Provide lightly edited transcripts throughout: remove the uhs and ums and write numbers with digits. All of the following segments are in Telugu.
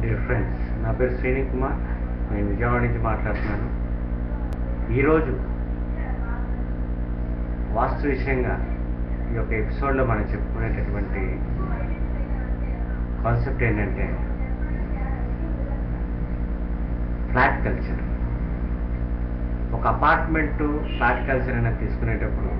డియర్ ఫ్రెండ్స్, నా పేరు శ్రీనికుమార్. నేను విజయవాడ నుంచి మాట్లాడుతున్నాను. ఈరోజు వాస్తు విషయంగా ఈ యొక్క ఎపిసోడ్లో మనం చెప్పుకునేటటువంటి కాన్సెప్ట్ ఏంటంటే ఫ్లాట్ కల్చర్. ఒక అపార్ట్మెంటు ఫ్లాట్ కల్చర్ అనేది తీసుకునేటప్పుడు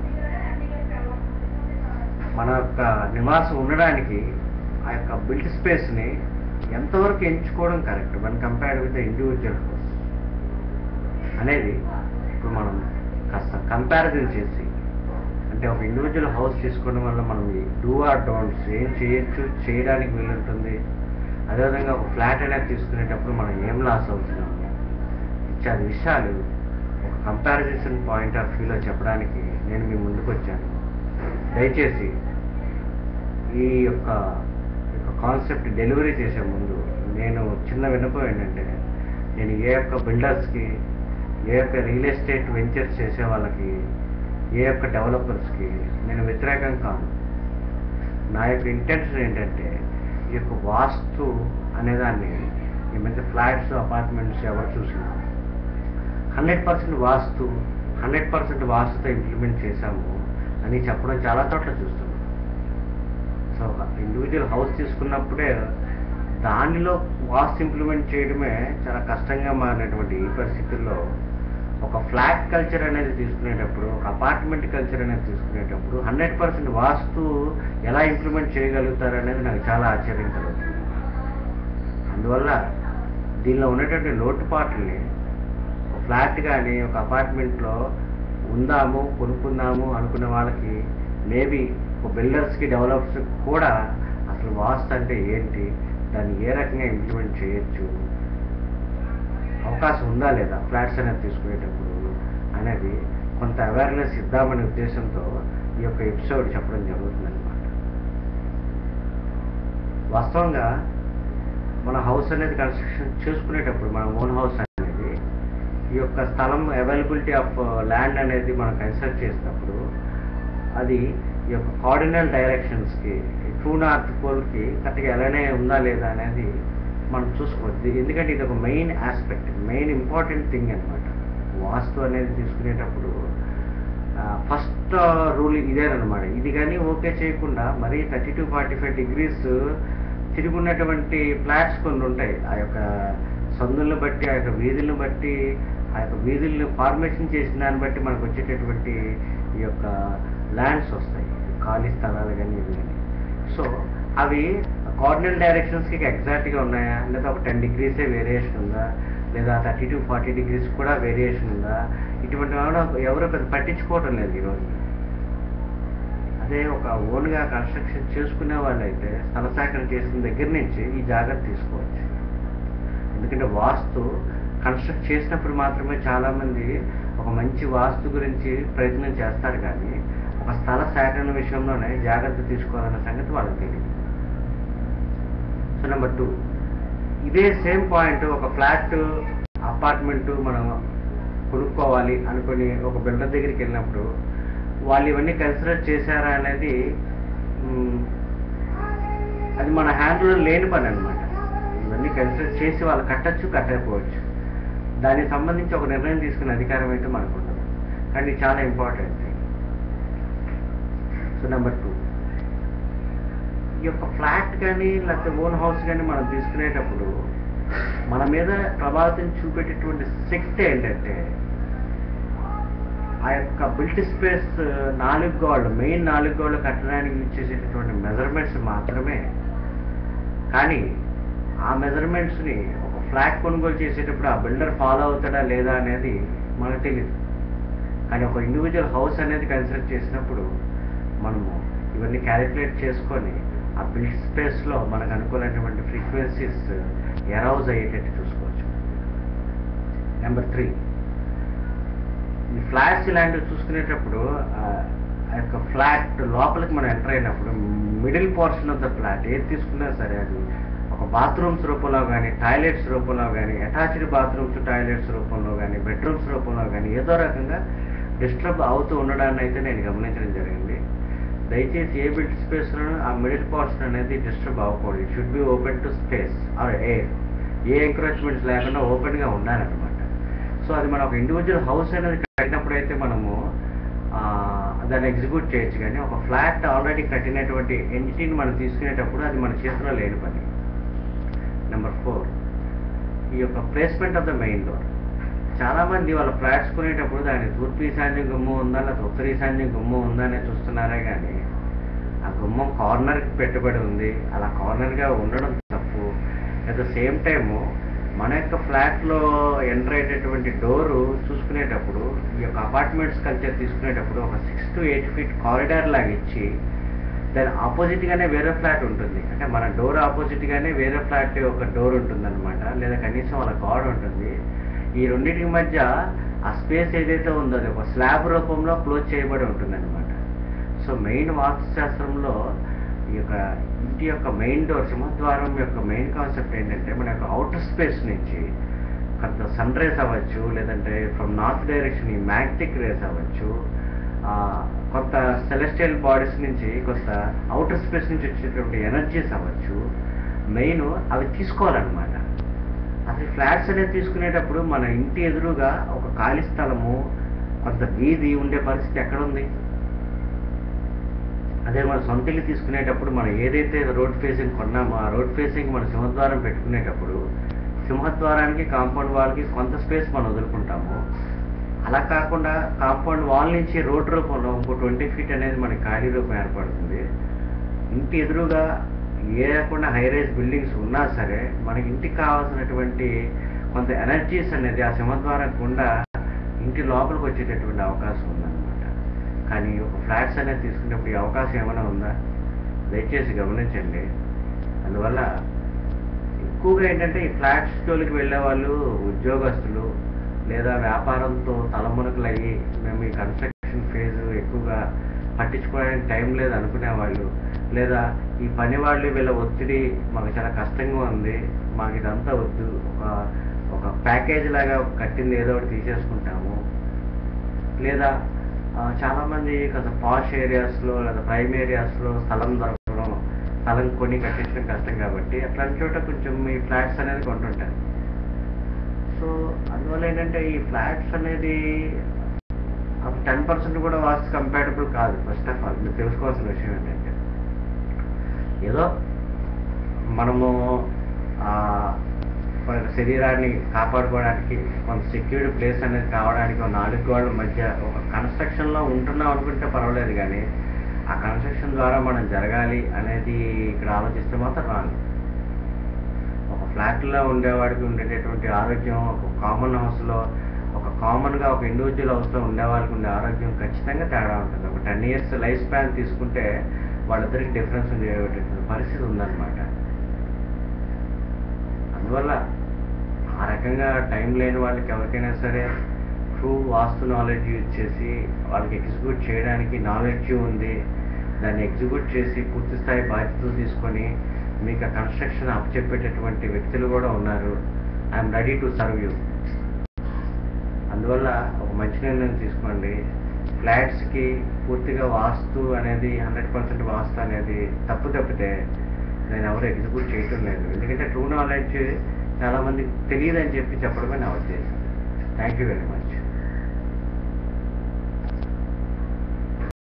మన యొక్క నివాసం ఉండడానికి ఆ యొక్క బిల్ట్ స్పేస్ని ఎంతవరకు ఎంచుకోవడం correct one compared with individual house అనేది ఇప్పుడు మనం కాస్త కంపారిజన్ చేసి, అంటే ఒక ఇండివిజువల్ హౌస్ తీసుకోవడం వల్ల మనం డూ ఆర్ డోంట్స్ ఏం చేయొచ్చు, చేయడానికి వీలుంటుంది, అదేవిధంగా ఒక ఫ్లాట్ అనేది తీసుకునేటప్పుడు మనం ఏం లాస్ అవుతున్నాము ఇత్యాది విషయాలు ఒక కంపారిజన్ పాయింట్ ఆఫ్ వ్యూలో చెప్పడానికి నేను మీ ముందుకు వచ్చాను. దయచేసి ఈ యొక్క కాన్సెప్ట్ డెలివరీ చేసే ముందు నేను చిన్న విన్నపం ఏంటంటే, నేను ఏ యొక్క బిల్డర్స్కి, ఏ యొక్క రియల్ ఎస్టేట్ వెంచర్స్ చేసే వాళ్ళకి, ఏ యొక్క డెవలపర్స్కి నేను వ్యతిరేకం కాదు. నా యొక్క ఇంటెన్షన్ ఏంటంటే, ఈ యొక్క వాస్తు అనేదాన్ని ఈ మధ్య ఫ్లాట్స్, అపార్ట్మెంట్స్ ఎవరు చూసినా 100% వాస్తు, 100% వాస్తుతో ఇంప్లిమెంట్ చేశాము అని చెప్పడం చాలా చోట్ల చూస్తున్నాం. సో ఒక ఇండివిజువల్ హౌస్ తీసుకున్నప్పుడే దానిలో వాస్తు ఇంప్లిమెంట్ చేయడమే చాలా కష్టంగా మారినటువంటి ఈ పరిస్థితుల్లో ఒక ఫ్లాట్ కల్చర్ అనేది తీసుకునేటప్పుడు, ఒక అపార్ట్మెంట్ కల్చర్ అనేది తీసుకునేటప్పుడు 100% వాస్తు ఎలా ఇంప్లిమెంట్ చేయగలుగుతారు అనేది నాకు చాలా ఆశ్చర్యం కలుగుతుంది. అందువల్ల దీనిలో ఉన్నటువంటి లోటుపాట్లని ఒక ఫ్లాట్ కానీ ఒక అపార్ట్మెంట్లో ఉందాము, కొనుక్కుందాము అనుకునే వాళ్ళకి, మేబీ ఒక బిల్డర్స్కి, డెవలపర్స్కి కూడా అసలు వాస్తు అంటే ఏంటి, దాన్ని ఏ రకంగా ఇంప్లిమెంట్ చేయొచ్చు, అవకాశం ఉందా లేదా ఫ్లాట్స్ అనేది తీసుకునేటప్పుడు అనేది కొంత అవేర్నెస్ ఇద్దామనే ఉద్దేశంతో ఈ యొక్క ఎపిసోడ్ చెప్పడం జరుగుతుందన్నమాట. వాస్తవంగా మన హౌస్ అనేది కన్స్ట్రక్షన్ చేసుకునేటప్పుడు, మన ఓన్ హౌస్ అనేది ఈ యొక్క స్థలం అవైలబిలిటీ ఆఫ్ ల్యాండ్ అనేది మనం కన్సిడర్ చేసినప్పుడు అది ఈ యొక్క కార్డినల్ డైరెక్షన్స్కి, ట్రూ నార్త్ పోల్కి కరెక్ట్గా ఎలానే ఉందా లేదా అనేది మనం చూసుకోవచ్చు. ఎందుకంటే ఇది ఒక main aspect, main important thing అనమాట. వాస్తు అనేది తీసుకునేటప్పుడు ఫస్ట్ రూల్ ఇదేనమాట. ఇది కానీ ఓకే చేయకుండా మరీ 30-45 degrees తిరుగున్నటువంటి ఫ్లాట్స్ కొన్ని ఉంటాయి. ఆ యొక్క సందులను బట్టి, ఆ యొక్క వీధులను బట్టి, ఆ యొక్క వీధుల్ని ఫార్మేషన్ చేసిన దాన్ని బట్టి మనకు వచ్చేటటువంటి ఈ యొక్క ల్యాండ్స్ వస్తాయి, ఖాళీ స్థలాలు కానీ ఇవి కానీ. సో అవి కార్డినల్ డైరెక్షన్స్కి ఎగ్జాక్ట్గా ఉన్నాయా, లేదా ఒక 10 degrees వేరియేషన్ ఉందా, లేదా 30-40 degrees కూడా వేరియేషన్ ఉందా, ఇటువంటి ఎవరో పెద్ద పట్టించుకోవటం లేదు ఈరోజు. అదే ఒక ఓన్గా కన్స్ట్రక్షన్ చేసుకునే వాళ్ళైతే స్థల సేకరణ చేసిన దగ్గర నుంచి ఈ జాగ్రత్త తీసుకోవచ్చు. ఎందుకంటే వాస్తు కన్స్ట్రక్ట్ చేసినప్పుడు మాత్రమే చాలామంది ఒక మంచి వాస్తు గురించి ప్రయత్నం చేస్తారు, కానీ ఒక స్థల సేకరణ విషయంలోనే జాగ్రత్త తీసుకోవాలన్న సంగతి వాళ్ళకి తెలియదు. సో నెంబర్ 2, ఇదే సేమ్ పాయింట్ ఒక ఫ్లాట్, అపార్ట్మెంటు మనం కొనుక్కోవాలి అనుకుని ఒక బిల్డర్ దగ్గరికి వెళ్ళినప్పుడు వాళ్ళు ఇవన్నీ కన్సిడర్ చేశారా అనేది అది మన హ్యాండ్లో లేని పని అనమాట. ఇవన్నీ కన్సిడర్ చేసి వాళ్ళు కట్టచ్చు, కట్టకపోవచ్చు. దానికి సంబంధించి ఒక నిర్ణయం తీసుకునే అధికారం అయితే మనకు ఉండదు, కానీ చాలా ఇంపార్టెంట్ థింగ్. సో నెంబర్ 2, ఈ యొక్క ఫ్లాట్ కానీ లేకపోతే ఓన్ హౌస్ కానీ మనం తీసుకునేటప్పుడు మన మీద ప్రభావితం చూపేటటువంటి శక్తి ఏంటంటే, ఆ యొక్క బిల్ట్ స్పేస్ 4 గోడలు, మెయిన్ 4 గోడలు కట్టడానికి యూజ్ చేసేటటువంటి మెజర్మెంట్స్ మాత్రమే. కానీ ఆ మెజర్మెంట్స్ని ఒక ఫ్లాట్ కొనుగోలు చేసేటప్పుడు ఆ బిల్డర్ ఫాలో అవుతాడా లేదా అనేది మనకు తెలియదు. కానీ ఒక ఇండివిజువల్ హౌస్ అనేది కన్సిడర్ చేసినప్పుడు మనము ఇవన్నీ క్యాలిక్యులేట్ చేసుకొని ఆ బిల్ట్ స్పేస్లో మనకు అనుకూలమైనటువంటి ఫ్రీక్వెన్సీస్ ఎరౌజ్ అయ్యేటట్టు చూసుకోవచ్చు. నెంబర్ 3, ఈ ఫ్లాట్స్ ఇలాంటివి చూసుకునేటప్పుడు ఆ యొక్క ఫ్లాట్ లోపలికి మనం ఎంటర్ అయినప్పుడు middle portion of the flat ఏది తీసుకున్నా సరే, అది ఒక బాత్రూమ్స్ రూపంలో కానీ, టాయిలెట్స్ రూపంలో కానీ, అటాచ్డ్ బాత్రూమ్స్ టాయిలెట్స్ రూపంలో కానీ, బెడ్రూమ్స్ రూపంలో కానీ ఏదో రకంగా డిస్టర్బ్ అవుతూ ఉండడాన్ని అయితే నేను గమనించడం జరిగింది. దయచేసి ఏ బిల్ట్ స్పేస్లోనూ ఆ మిడిల్ పోర్షన్ అనేది డిస్టర్బ్ అవ్వకూడదు. It should be open to space or air. ఏ ఎంకరేజ్మెంట్స్ లేకుండా ఓపెన్గా ఉండాలన్నమాట. సో అది మనం ఒక ఇండివిజువల్ హౌస్ అనేది కట్టినప్పుడు అయితే మనము దాన్ని ఎగ్జిక్యూట్ చేయొచ్చు, కానీ ఒక ఫ్లాట్ ఆల్రెడీ కట్టినటువంటి ఎంటిటీని మనం తీసుకునేటప్పుడు అది మన చేతిలో లేని పని. నెంబర్ 4, ఈ యొక్క placement of the main door. చాలామంది వాళ్ళ ఫ్లాట్స్ కొనేటప్పుడు దాని తూర్పు ఈశాన్యం గుమ్మం ఉందా లేదా ఉత్తర ఈశాన్యం గుమ్మం ఉందా అనేది చూస్తున్నారే కానీ ఆ గుమ్మం కార్నర్కి పెట్టుబడి ఉంది, అలా కార్నర్గా ఉండడం తప్పు. అట్ ద సేమ్ టైము మన యొక్క ఫ్లాట్లో ఎంటర్ అయ్యేటటువంటి డోరు చూసుకునేటప్పుడు ఈ యొక్క అపార్ట్మెంట్స్ కల్చర్ తీసుకునేటప్పుడు ఒక 6 to 8 feet కారిడార్ లాగా ఇచ్చి దాని ఆపోజిట్గానే వేరే ఫ్లాట్ ఉంటుంది. అంటే మన డోర్ ఆపోజిట్గానే వేరే ఫ్లాట్ ఒక డోర్ ఉంటుందన్నమాట, లేదా కనీసం వాళ్ళ గాడ్ ఉంటుంది. ఈ రెండింటికి మధ్య ఆ స్పేస్ ఏదైతే ఉందో అది ఒక స్లాబ్ రూపంలో క్లోజ్ చేయబడి ఉంటుందన్నమాట. సో మెయిన్ వాస్తుశాస్త్రంలో ఈ యొక్క ఇంటి యొక్క మెయిన్ డోర్, సింహద్వారం యొక్క మెయిన్ కాన్సెప్ట్ ఏంటంటే మన యొక్క అవుటర్ స్పేస్ నుంచి కొంత సన్ రేస్ అవ్వచ్చు, లేదంటే ఫ్రమ్ నార్త్ డైరెక్షన్ ఈ మ్యాగ్నెటిక్ రేస్ అవ్వచ్చు, కొంత సెలెస్టియల్ బాడీస్ నుంచి కొంత అవుటర్ స్పేస్ నుంచి వచ్చేటువంటి ఎనర్జీస్ అవ్వచ్చు, మెయిన్ అవి తీసుకోవాలన్నమాట. అసలు ఫ్లాట్స్ అనేది తీసుకునేటప్పుడు మన ఇంటి ఎదురుగా ఒక ఖాళీ స్థలము, కొంత వీధి ఉండే పరిస్థితి ఎక్కడుంది? అదే మన సొంత ఇల్లు తీసుకునేటప్పుడు మనం ఏదైతే రోడ్ ఫేసింగ్ కొన్నామో ఆ రోడ్ ఫేసింగ్ మన సింహద్వారం పెట్టుకునేటప్పుడు సింహద్వారానికి కాంపౌండ్ వాల్కి కొంత స్పేస్ మనం వదులుకుంటాము. అలా కాకుండా కాంపౌండ్ వాల్ నుంచి రోడ్ రూపంలో ఇంకో 20 feet అనేది మనకి ఖాళీ రూపం ఏర్పడుతుంది. ఇంటి ఎదురుగా ఏ లేకుండా హైరైజ్ బిల్డింగ్స్ ఉన్నా సరే మనకి ఇంటికి కావాల్సినటువంటి కొంత ఎనర్జీస్ అనేది ఆ సింహద్వారం గుండా ఇంటి లోపలికి వచ్చేటటువంటి అవకాశం ఉందన్నమాట. కానీ ఒక ఫ్లాట్స్ అనేది తీసుకునేప్పుడు ఈ అవకాశం ఏమైనా ఉందా? దయచేసి గమనించండి. అందువల్ల ఎక్కువగా ఏంటంటే ఈ ఫ్లాట్స్ జోలికి వెళ్ళే వాళ్ళు ఉద్యోగస్తులు, లేదా వ్యాపారంతో తలమునకలయ్యి మేము ఈ కన్స్ట్రక్షన్ ఫేజ్ ఎక్కువగా పట్టించుకోవడానికి టైం లేదు అనుకునేవాళ్ళు, లేదా ఈ పని వాళ్ళు వీళ్ళ ఒత్తిడి మాకు చాలా కష్టంగా ఉంది, మాకు ఇదంతా వద్దు, ఒక ప్యాకేజ్ లాగా కట్టింది ఏదో ఒకటి తీసేసుకుంటాము, లేదా చాలామంది కొంత పాష్ ఏరియాస్లో లేదా ప్రైమ్ ఏరియాస్లో స్థలం దొరకడం, స్థలం కొని కట్టించడం కష్టం కాబట్టి అట్లాంటి చోట కొంచెం ఈ ఫ్లాట్స్ అనేది కొంటుంటారు. సో అందువల్ల ఏంటంటే ఈ ఫ్లాట్స్ అనేది 10% కూడా వాస్తు కంపాటబుల్ కాదు. ఫస్ట్ ఆఫ్ ఆల్ మీరు తెలుసుకోవాల్సిన విషయం ఏంటంటే ఏదో మనము శరీరాన్ని కాపాడుకోవడానికి కొంత సెక్యూర్డ్ ప్లేస్ అనేది కావడానికి 4 గోడల మధ్య ఒక కన్స్ట్రక్షన్లో ఉంటున్నాం అనుకుంటే పర్వాలేదు, కానీ ఆ కన్స్ట్రక్షన్ ద్వారా మనం జరగాలి అనేది ఇక్కడ ఆలోచిస్తే మాత్రం రాను. ఒక ఫ్లాట్లో ఉండేవాడికి ఉండేటటువంటి ఆరోగ్యం ఒక కామన్ హౌస్లో కామన్గా ఒక ఇండివిజువల్ హౌస్లో ఉండే వాళ్ళకి ఉండే ఆరోగ్యం ఖచ్చితంగా తేడా ఉంటుంది. ఒక 10 years లైఫ్ స్పాన్ తీసుకుంటే వాళ్ళిద్దరికి డిఫరెన్స్ ఉండేటటువంటి పరిస్థితి ఉందన్నమాట. అందువల్ల ఆ రకంగా టైం లేని వాళ్ళకి ఎవరికైనా సరే ట్రూ వాస్తు నాలెడ్జ్ యూజ్ చేసి వాళ్ళకి ఎగ్జిక్యూట్ చేయడానికి నాలెడ్జ్ ఉంది, దాన్ని ఎగ్జిక్యూట్ చేసి పూర్తి స్థాయి బాధ్యతలు తీసుకొని మీకు ఆ కన్స్ట్రక్షన్ అప్పచెప్పేటటువంటి వ్యక్తులు కూడా ఉన్నారు. I'm ready to serve you. అందువల్ల ఒక మంచి నిర్ణయం తీసుకోండి. ఫ్లాట్స్కి పూర్తిగా వాస్తు అనేది 100% వాస్తు అనేది తప్పితే నేను ఎవరు ఎగ్జిక్యూట్ చేయటం లేదు. ఎందుకంటే ట్రూ నాలెడ్జ్ చాలామందికి తెలియదని చెప్పి చెప్పడమే నా ఉద్దేశం. Thank you very much.